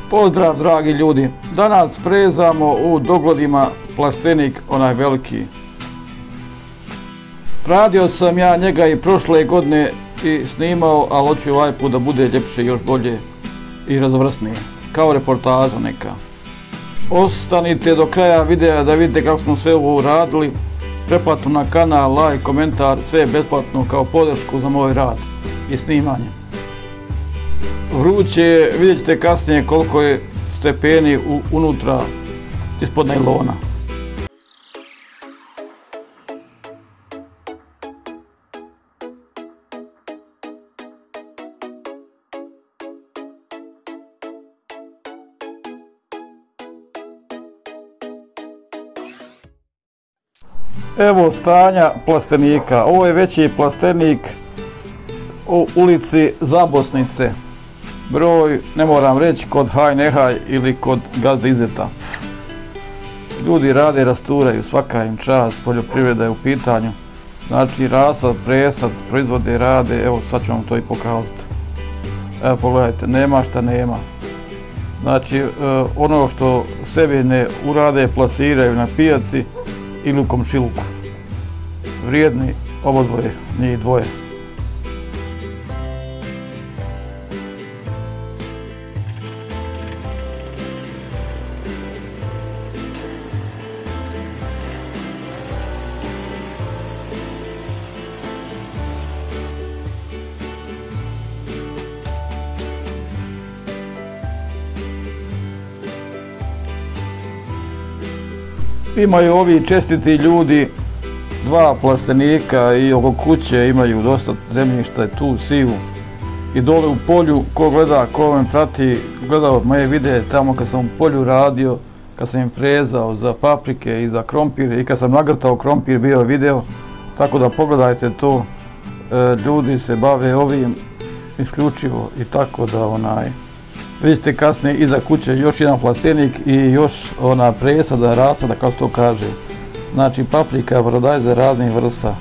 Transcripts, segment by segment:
Pozdrav dragi ljudi, danas prezamo u Doglodima plastenik, onaj veliki. Radio sam ja njega i prošle godine i snimao, ali hoću ovaj put da bude ljepše, još bolje i raznovrsnije, kao reportaža neka. Ostanite do kraja videa da vidite kako smo sve ovo uradili. Pretplatu na kanal, like, komentar, sve je besplatno kao podršku za moj rad i snimanje. Vruće je, vidjet ćete kasnije koliko je stepeni unutra ispod najlona. Evo stanja plastenika. Ovo je veći plastenik u ulici Zabosnice. Broj, ne moram reći, kod Haj Nehaj ili kod Gazde Izeta. Ljudi rade, rasturaju, svaka im čast, poljoprivreda je u pitanju. Znači rasad, presad, proizvode, rade, evo sad ću vam to i pokazati. Evo pogledajte, nema šta nema. Znači ono što sebi ne urade, plasiraju na pijaci ili u komšiluku. Vrijedni obodvoje, njih dvoje. Imaju ovi čestiti ljudi dva plastenika i oko kuće imaju dosta zemljišta, tu siju. I dole u polju, ko gleda, ko me prati, gledao moje videe tamo kad sam u polju radio, kad sam im frezao za paprike i za krompir i kad sam nagrtao krompir bio video. Tako da pogledajte to, ljudi se bave ovim isključivo i tako da vidite kasnije iza kuće još jedan plastenik i još ona presada, rasada, kao to kaže. Znači paprika, paradajza raznih vrsta.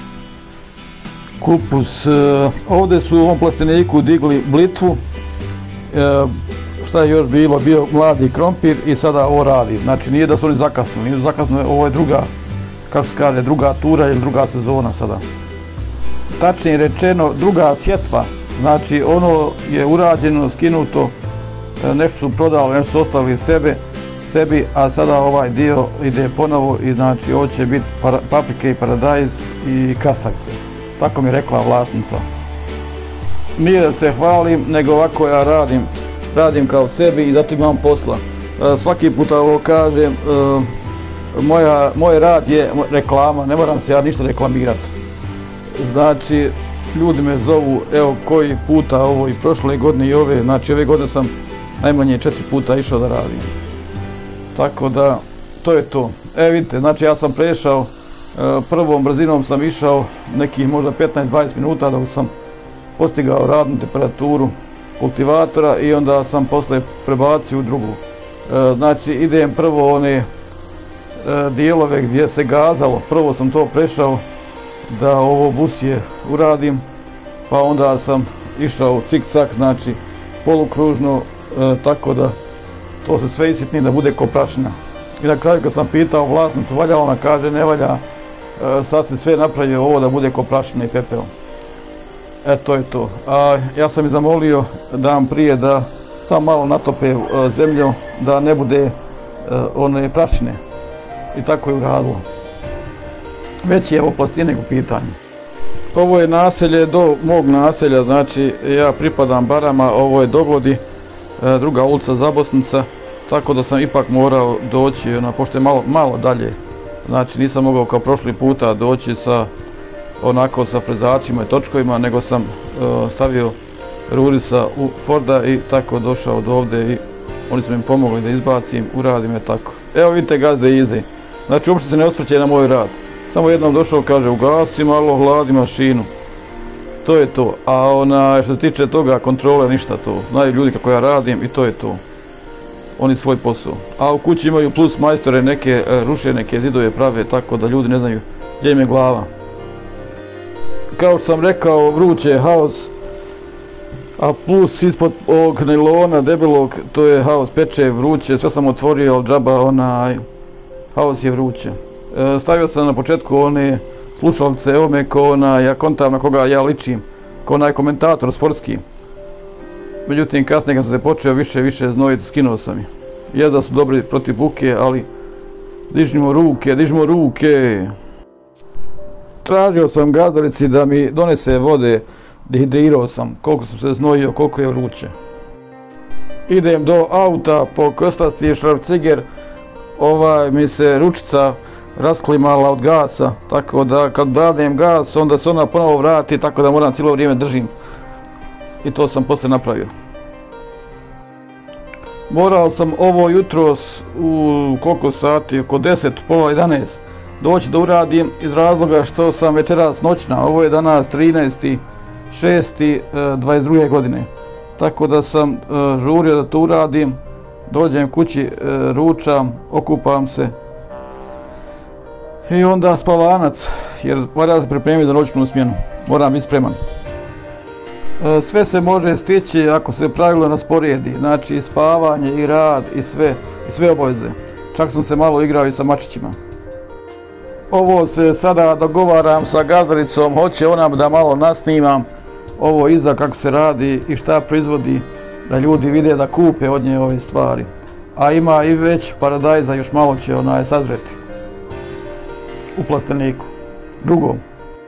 Kupus. Ovdje su u ovom plasteniku digli blitvu. Šta je još bilo? Bio mladi krompir i sada ovo radi. Znači nije da su oni zakasnili, nije zakasnili, ovo je druga, kako se kaže, druga tura ili druga sezona sada. Tačnije rečeno druga sjetva. Znači ono je urađeno, skinuto, nešto su prodali, nešto su ostavili sebi, a sada ovaj dio ide ponovo i znači ovo će biti paprike i paradajz i krastavce. Tako mi je rekla vlasnica. Nije da se hvalim, nego ovako ja radim kao sebi i zato imam posla. Svaki puta ovo kažem, moj rad je reklama, ne moram se ja ništa reklamirati. Znači, ljudi me zovu, evo koji puta ovo i prošle godine i ove, znači ove godine sam najmanje 4 puta išao da radim. Tako da, to je to. Evo vidite, znači ja sam prešao, prvom brzinom sam išao nekih možda 15-20 minuta dok sam postigao radnu temperaturu kultivatora i onda sam posle prebacio u drugu. Znači idem prvo one dijelove gdje se gazalo, prvo sam to prešao da ovo busije uradim, pa onda sam išao cik-cak, znači polukružno, tako da to se sve isitni da bude ko prašina. I na kraju kad sam pitao vlasnicu valja, ona kaže ne valja, sad se sve napravio ovo da bude ko prašina i pepeo. To je to. A ja sam i zamolio dan prije da sam malo natope zemlju da ne bude one prašine. I tako je uradilo. Već je ovo plastenik u pitanju. Ovo je naselje do mog naselja, znači ja pripadam Barama, ovo je Doglodi, druga ulica Zabosnica, tako da sam ipak morao doći, pošto je malo dalje. Znači nisam mogao kao prošli puta doći sa frezačima i točkovima, nego sam stavio rurisa u Forda i tako došao do ovdje i oni su mi pomogli da izbacim, uradim je tako. Evo vidite Gazde Ize, znači uopšte se ne osvrće na moj rad. Samo jednom došao, kaže ugasi malo, hladi mašinu. To je to, a što se tiče toga kontrole ništa to, znaju ljudi kako ja radim i to je to. Oni svoj posao. A u kući imaju plus majstore, neke ruše, neke zidove prave, tako da ljudi ne znaju gdje im je glava. Kao što sam rekao, vruće je haos, A plus ispod ovog nailona debelog, to je haos, peče, vruće, sve sam otvorio, ali džaba haos je vruće. Stavio sam na početku one slušalice ovome ko ja kontam na koga ja ličim, ko onaj komentator sportski. Međutim, kasnije kad sam se počeo više znojiti, skinuo sam ih. Jedva su dobri protiv buke, ali dižimo ruke. Tražio sam gazdarici da mi donese vode, dehidrirao sam, koliko sam se znojio, koliko je vruće. Idem do auta po krstasti šrafciger, mi se ručica rasklimala od gasa, tako da kad dadem gas, onda se ona ponovo vrati, tako da moram cijelo vrijeme držim. I to sam poslije napravio. Morao sam ovo jutros u koliko sati, oko 10, pola 11, doći da uradim iz razloga što sam večeras noćna, ovo je danas 13.6.22. godine. Tako da sam žurio da to uradim, dođem kući, ručam, okupam se i onda spavanac, jer moram se pripremiti za noćnu smjenu, moram biti spreman. Sve se može stići ako se pravilno rasporedi, znači spavanje i rad i sve obaveze. Čak sam se malo igrao i sa mačićima. Ovo se sada dogovaram sa gazdaricom, hoće ona da malo nasnimam ovo iza kako se radi i šta proizvodi, da ljudi vide da kupe od nje ove stvari. A ima i već paradajza, još malo će sazreti u plasteniku, drugom.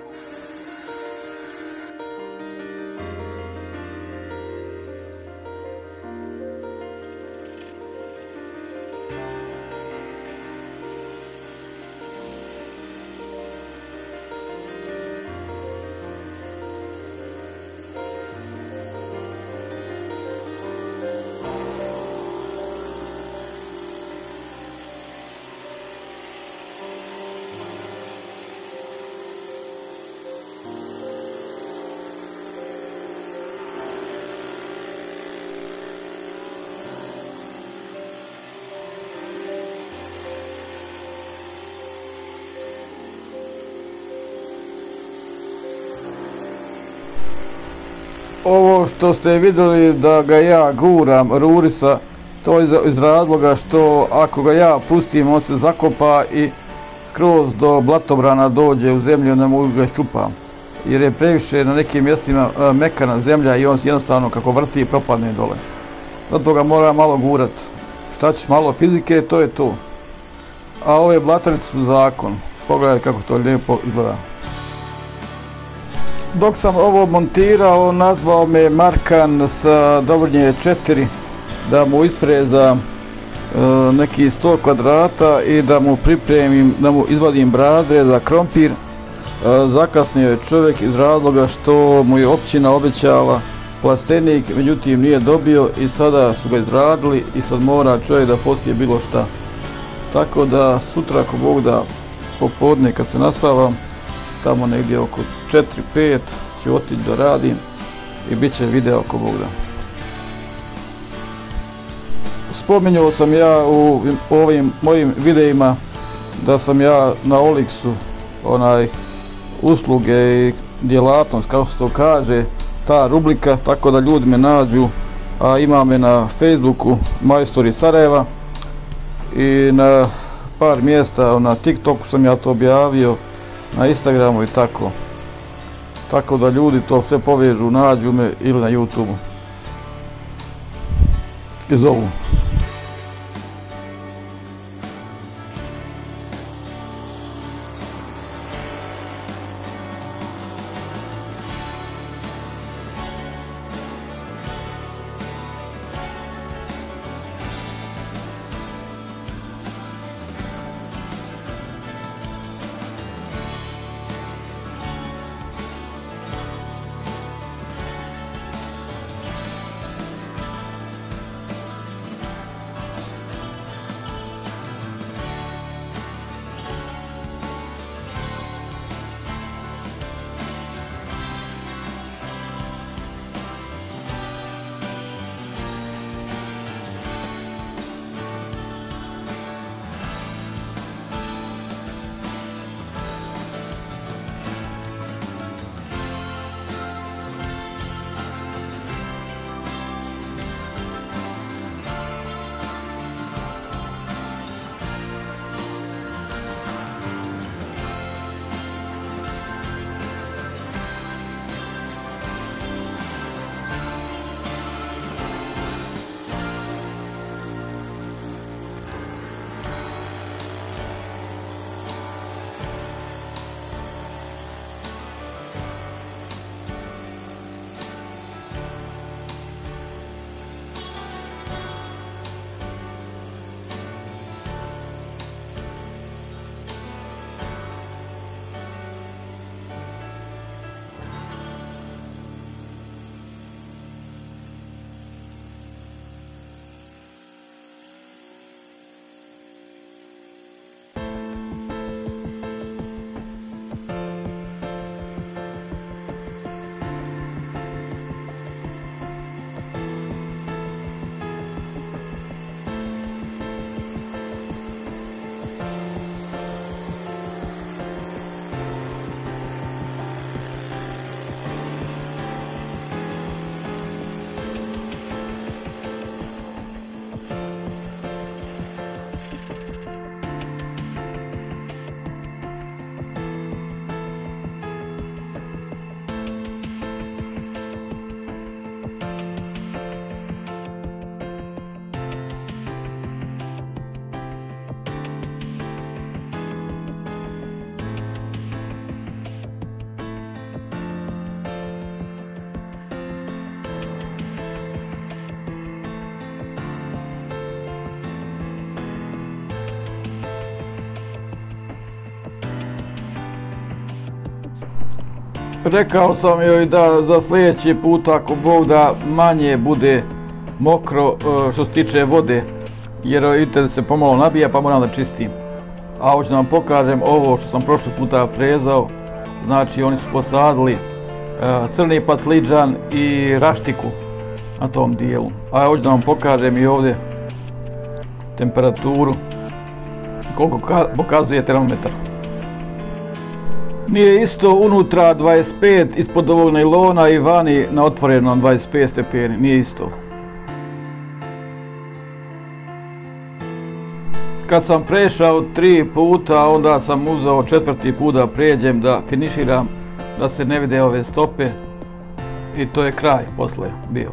Ovo što ste vidjeli da ga ja guram, rurisa, to je iz razloga što ako ga ja pustim, on se zakopa i skroz do blatobrana dođe u zemlju, onda mu ga iščupam. Jer je previše na nekim mjestima mekana zemlja i on jednostavno kako vrti propadne dole. Zato ga mora malo gurat. Šta ćeš, malo fizike, to je to. A ove blatarice su zakon. Pogledaj kako to lijepo izgleda. Dok sam ovo montirao, nazvao me Markan sa Dobrnje 4 da mu isfreza neki 100 kvadrata i da mu pripremim, da mu izvadim bradre za krompir. Zakasnio je čovjek iz razloga što mu je općina obećala plastenik, međutim nije dobio i sada su ga izradili i sad mora čovjek da posije bilo šta. Tako da sutra, ako Bog da, popodne kad se naspavam, tamo negdje oko 4-5 ću otići da radim i bit će video ako Bog da. Spominjao sam ja u ovim mojim videima da sam ja na Olixu usluge i djelatnost, kako se to kaže, ta rubrika, tako da ljudi me nađu, a ima me na Facebooku Majstori Sarajeva i na par mjesta na TikToku sam ja to objavio, na Instagramu i tako. Tako da ljudi to sve povežu, nađu me ili na YouTubeu i zovu. Rekao sam joj da za sljedeći put, ako Bog da, manje bude mokro što se tiče vode, jer vidite se pomalo nabija pa moram da čistim. A hoću da vam pokažem ovo što sam prošli puta frezao, znači oni su posadili crni patliđan i raštiku na tom dijelu. A hoću da vam pokažem i ovdje temperaturu, koliko pokazuje termometar. Nije isto unutra 25 ispod ovog najlona i vani na otvorenom 25 stepeni, nije isto. Kad sam prešao 3 puta, onda sam uzeo 4. put da pređem, da finiširam, da se ne vide ove stope i to je kraj posle bio.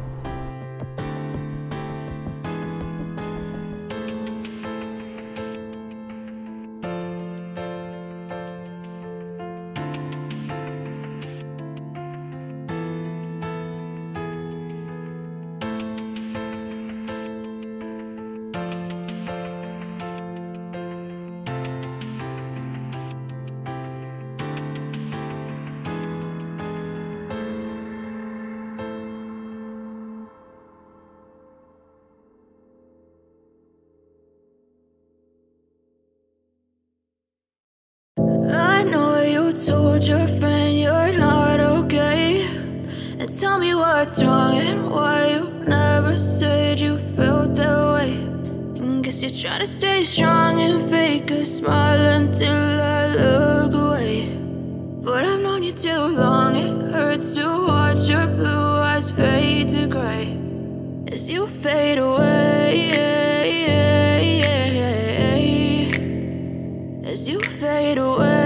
Told your friend you're not okay, and tell me what's wrong and why you never said you felt that way. And guess you're trying to stay strong and fake a smile until I look away. But I've known you too long, it hurts to watch your blue eyes fade to gray as you fade away, as you fade away.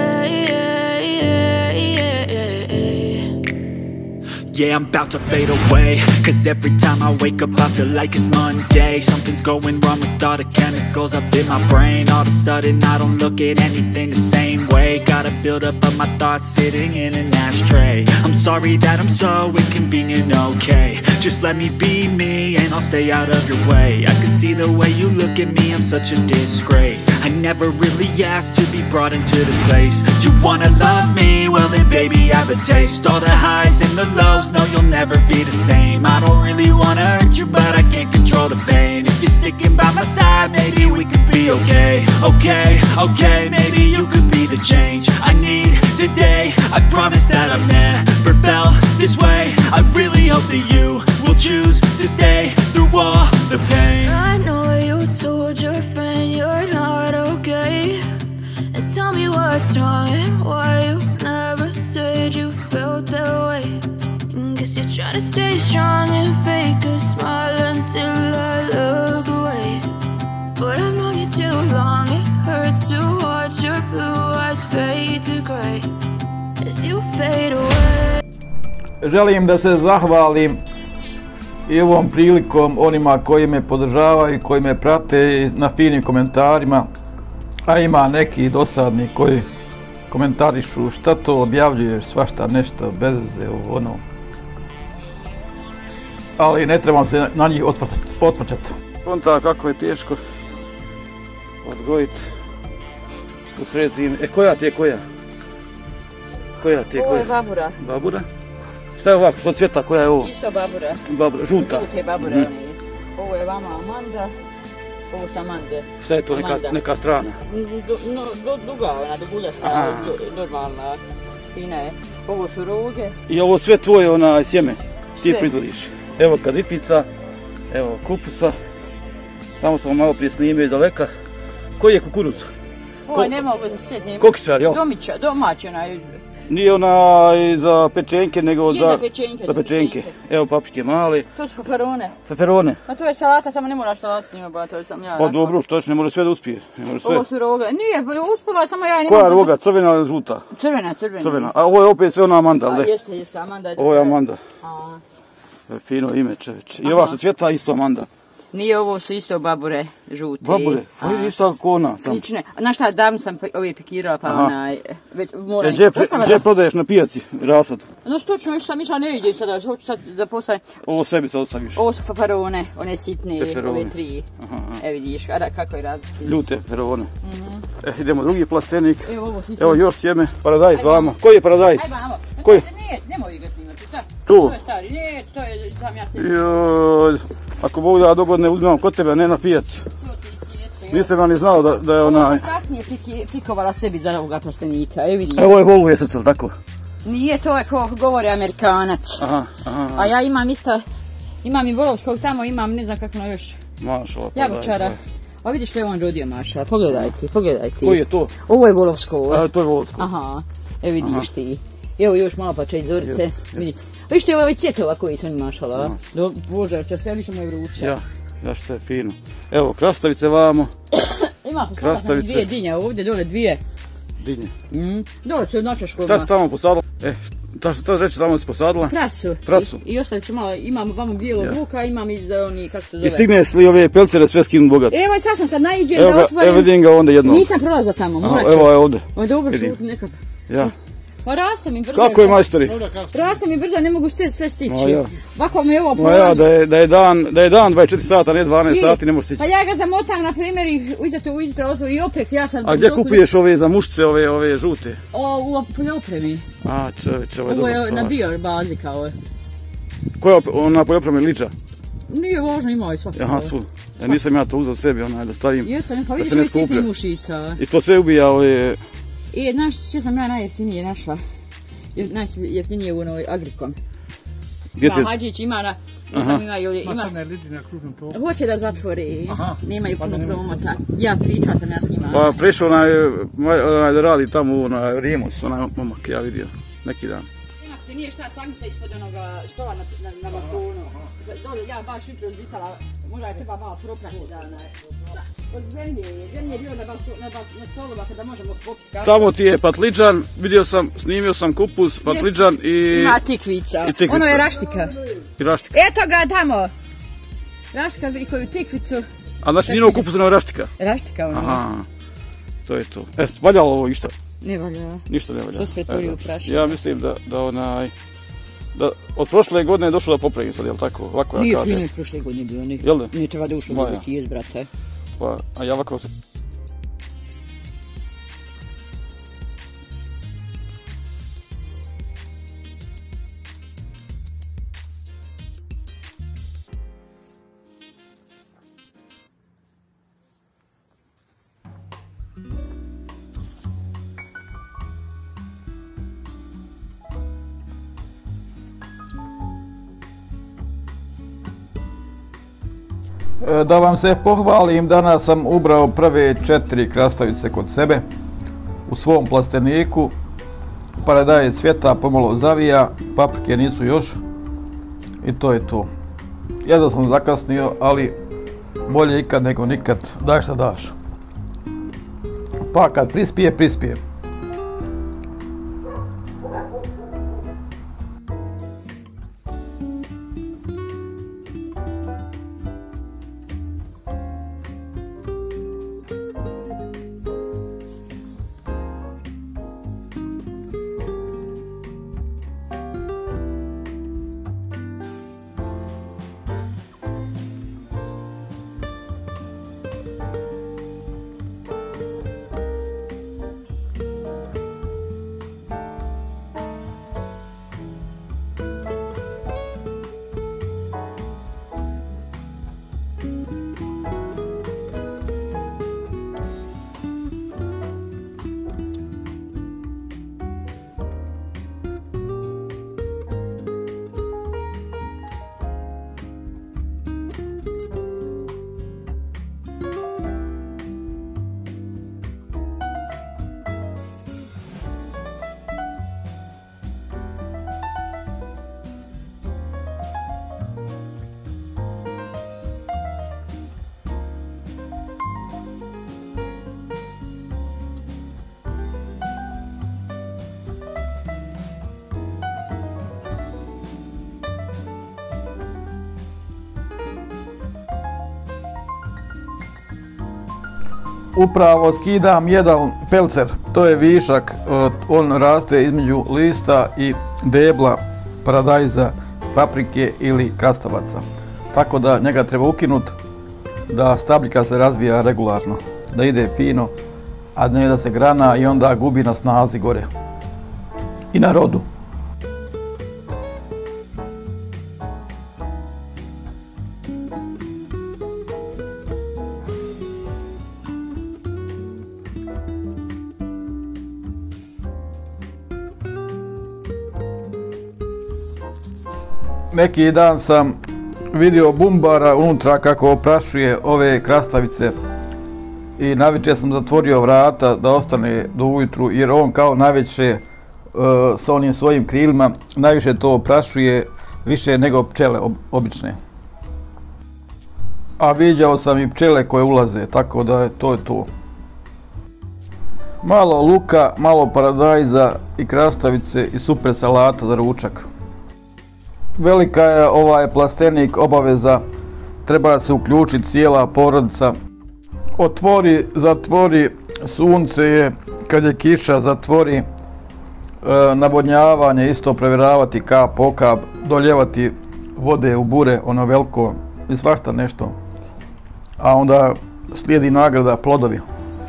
Yeah, I'm about to fade away, cause every time I wake up I feel like it's Monday. Something's going wrong with all the chemicals up in my brain. All of a sudden I don't look at anything the same way. Gotta build up of my thoughts sitting in an ashtray. I'm sorry that I'm so inconvenient, okay. Just let me be me and I'll stay out of your way. I can see the way you look at me, I'm such a disgrace. I never really asked to be brought into this place. You wanna love me? Well then baby have a taste. All the highs and the lows, no, you'll never be the same. I don't really wanna hurt you, but I can't control the pain. If you're sticking by my side, maybe we could be okay. Okay, okay, maybe you could be the change I need today. I promise that I've never felt this way. I really hope that you will choose to stay through all the pain. I know you told your friend you're not okay, and tell me what's wrong and why you never said you felt that way. Guess you're trying to stay strong and fake a smile until I look away. But I've known you too long, it hurts to watch your blue eyes fade to gray as you fade away. Želim da se zahvalim i ovom prilikom onima koji me podržavaju i koji me prate na finim komentarima, a ima neki dosadni koji komentarišu šta to objavljuješ, svašta nešto bez veze, ono. Ali ne trebam se na njih otvrćati. Konta kako je teško odgojiti u sred zime. Koja ti je koja? Koja ti je koja? Ovo je babura. Babura? Šta je ovako, što cvjeta, koja je ovo? Isto babura. Babura, žuta. Žute babure. Ovo je vama amanda, ovo su amande. Šta je to, neka strana? Duga, ona duguljašta, normalna, fina je. Ovo su roge. I ovo sve tvoje sjeme, ti proizvodiš. Evo kadifica, evo kupusa, tamo sam malo prije snimio i daleka. Koji je kukuruz? Ovo ne mogu da se sjetim. Kokičar, jel? Domaći onaj. Nije onaj za pečenke, nego za pečenke. Evo paprike male. To su feferone. Feferone? Pa to je salata, samo ne moraš salata s njima, ba to sam ja. Pa dobro, što ne može sve da uspije. Ovo su roge. Nije, uspjela samo ja. Koja roga, crvena ili žuta? Crvena. A ovo je opet sve ona amanda, ali? Jeste, amanda. Ovo je amanda. Fino ime, čoveče. I ova što cvjeta isto amanda. Nije, ovo su isto babure žute. Babure? Pa isto kako ona sam. Slične. Znaš šta, davno sam ove pikirala, pa onaj, već moram... Gdje prodaješ na pijaci, rasad? No točno, išla ne idem sada, hoću sad da postavim... Ovo sebi sad ostaviš? Ovo su feferone, one sitne, ove 3. Evo vidiš, kako je različiti. Ljute feferone. Idemo drugi plastenik. Evo još sjeme, paradajz vamo. Koji je paradajz? Aj vamo. Koji? Nije, nemoj ga snimati, šta? Tu? To je stari, nije, to je, sam ja snimati. Joj, ako Bog da dogodne uzmem kod tebe, ne na pijac. Nisam ja ni znao da je ona... Kasnije pikovala sebi za ovoga plastenika, vidi. Evo je volujesic, ili tako? Nije, to je ko govori Amerikanac. Aha. A ja imam isto, imam i volovskog tamo, imam ne znam kako još. Mašala. Jabučara. A vidiš što je on rodio, mašala, pogledaj ti. Koji je to? Ovo je volovsko. A, to je volovsko. Aha, vidiš ti. Evo još malo pa će izorite. Vidite. Vidiš što je ovaj cvjetova koji su oni mašala. Bože, će sve više moje vruće. Ja što je fino. Evo, krastavice vamo. Ima posadila dvije dinje, ovdje dole dvije. Dinje. Dole su noćeš kod. Šta si tamo posadila? Šta reći tamo si posadila? Prasu. I ostavit ću malo, imam vamo bijelog luka, imam iz oni, kako se zove. I stigneš li ove pelcere sve skinut bogat? Evo sad sam kad naiđem da otvorim. Evo vidim ga onda jednom. Nisam prolazila tamo, morat ću. Evo je ovdje. Ovo je dobro šut nekako. Ja. Pa raste mi brzo. Kako je majstori? Raste mi brzo, ne mogu sve stići. Ja. Ovako mi ovo prolazi. Da je dan 24 sata, ne 12 sati, ne možeš stići. Pa ja ga zamotam, na primjer, i ujutro otvori i opet ja sad... A gdje kupuješ ove za mušce, ove žute? U poljopremi. A, čovječe, ovo je dobro stvar. Ovo je na bio bazi kao je. Koja je ona poljopremi liča? Nije važno, imao je svaki. Aha, su. Nisam ja to uzeo sebi, da stavim. Jesam, pa vidiš ovaj sitni mušica. I to sve ubija ove... I znaš što sam ja najjeftinije našla? Najjeftinije u onoj Agrikom. Ima Hadžić, ima sad ne lidi na kružnom toku. Hoće da zatvori, nemaju puno promota. Ja pričala sam ja s njima. Pa prišao onaj da radi tamo u Rimus, onaj momak, ja vidio, neki dan. Imate nije šta sangica ispod onoga stola na balkonu. Dole ja baš jutro zbisala, možda je treba malo proprati da od zemlje je bio na stolova kada možemo popiti. Tamo ti je patliđan, snimio sam kupus, patliđan i... Ima tikvica, ono je raštika. I raštika. Eto ga tamo. Raštika i koju tikvicu. A znači nije kupus, ono je raštika? Raštika ono. Aha, to je to. Valjalo ovo išta? Ne valja. Ništa ne valja. Što se pretvori u prašinu? Ja mislim da od prošle godine je došlo da popravim sad, jel tako? Ovako ja kažem. Nije prošle godine bio, nije treba da ušlo dobiti iz, brate. Pa, a ja ovako se... Da vam se pohvalim, danas sam ubrao prve 4 krastavice kod sebe u svom plasteniku. Paradajz cvjeta, pomalo zavija, paprike nisu još i to je to. Jedva sam zakasnio, ali bolje ikad nego nikad, daj šta daš. Pa kad prispije, prispije. Upravo skidam jedan pelcer, to je višak, on raste između lista i debla paradajza, paprike ili krastavaca. Tako da njega treba ukinuti, da stabljika se razvija regularno, da ide fino, a ne da se grana i onda gubi na snazi gore i na rodu. Neki dan sam vidio bumbara unutra kako oprašuje ove krastavice i navečer sam zatvorio vrata da ostane do ujutru jer on kao najveće sa onim svojim krilima najviše to oprašuje više nego pčele obične. A viđao sam i pčele koje ulaze, tako da je to. Malo luka, malo paradajza i krastavice i super salata za ručak. Velika je ovaj plastenik obaveza, treba se uključiti cijela porodica. Otvori, zatvori, sunce je, kad je kiša, zatvori, navodnjavanje, isto provjeravati kap po kap, doljevati vode u bure, ono veliko i svašta nešto. A onda slijedi nagrada, plodovi.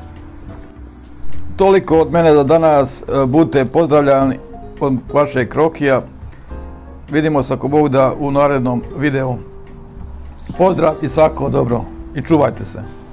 Toliko od mene za danas, budite pozdravljani od vašeg Krokija. Vidimo se ako Bog da u narednom videu. Pozdrav i svako dobro i čuvajte se.